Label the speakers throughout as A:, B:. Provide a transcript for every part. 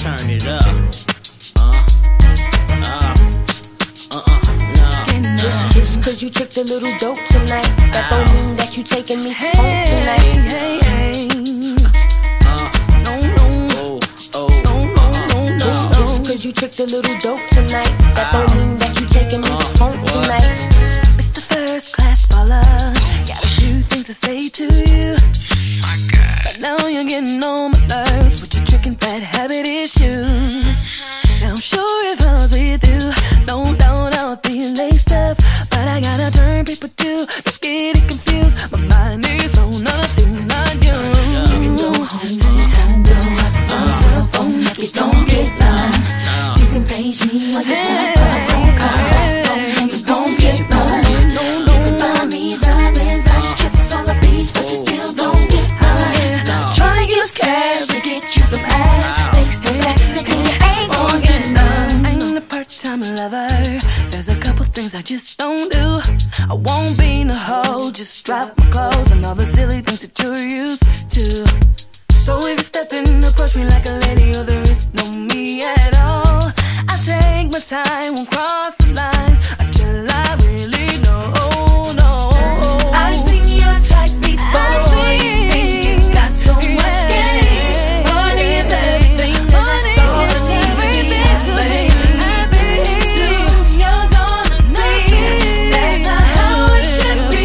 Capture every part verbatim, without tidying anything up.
A: Turn it up. Uh, uh, uh, uh, no.
B: Just, just cause you tricked a little dope tonight, that don't mean that you taking me
C: hey,
B: home tonight.
C: Hey, hey.
A: Uh,
C: No, no,
A: oh, oh,
C: no, no, no, no.
B: Just, just cause you tricked a little dope tonight, that don't mean that you taking me
A: Uh,
B: home
A: what?
B: tonight.
C: Mister First Class Baller, got a few things to say to you.
A: my God.
C: But now you're getting on my nerves with your tricking bad habit issues. Now I'm sure if I was with you, no doubt I would be laced up. But I gotta turn people to, don't get it confused. My mind is on other things, not you.
D: You can go home, home, go up on the cell phone if you don't get none. You can page me like a phone call. You don't get none. You can buy me diamonds, I just trips on the beach, but you still don't get none. Stop trying to use cash to get you some ass. Face the facts, nigga, you ain't gon' get none.
C: I'm a part-time lover. There's a couple things I just don't do. I won't be in a hoe, just drop my clothes and all the silly things that you're used to. So if you step in, approach me like a lady, or there is no me at all. I take my time, won't cross the line until I really know. No,
D: I've seen your type before.
C: I've seen-
D: You got so much game. Money is everything.
C: Money
D: That's all
C: is
D: I need to
C: everything
D: be
C: to
D: happy.
C: be happy.
D: Soon you're gonna see that's not how it should be.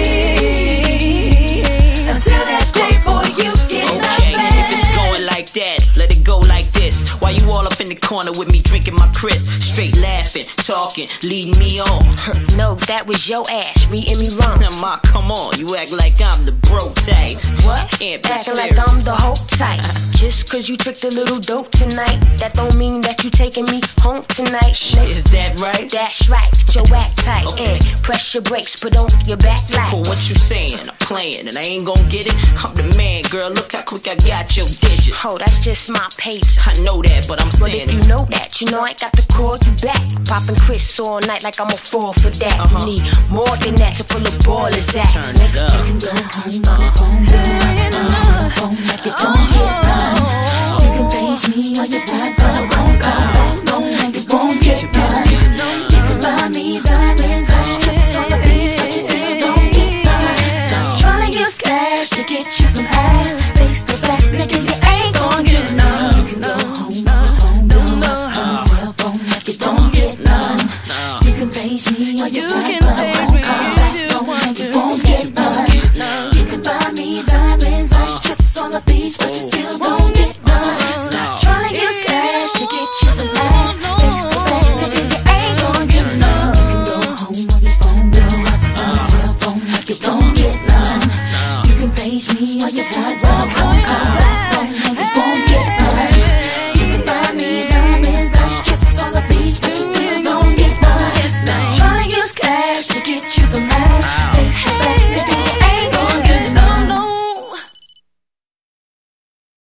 D: Until that day, boy, you get
A: Okay, if it's going like that, let it go like this. Why you all up in the corner with me drinking my Chris? Straight laughing, talking, leading me on.
B: No, that was your ass reading me wrong.
A: Now, ma, come on, you act like I'm the broke type.
B: What?
A: Can't be
B: Acting like
A: serious.
B: I'm the whole type. Just cause you tricked a little dope tonight, that don't mean that you taking me home tonight.
A: Is that right?
B: That's right, your act tight.
A: Okay.
B: And press your brakes, but don't your back
A: For
B: light.
A: what you saying, I'm playing and I ain't gon' get it. I'm the man, girl, look how quick I got your digits.
B: Oh, that's just my page.
A: I know that, but I'm
B: But
A: saying
B: if you
A: it.
B: know that, you know I ain't got to call you back. Popping Chris all night like I'm a fall for that.
A: Uh-huh.
B: You need more than that to pull a ball is that.
A: Turn it up.
D: You can go home, home, home,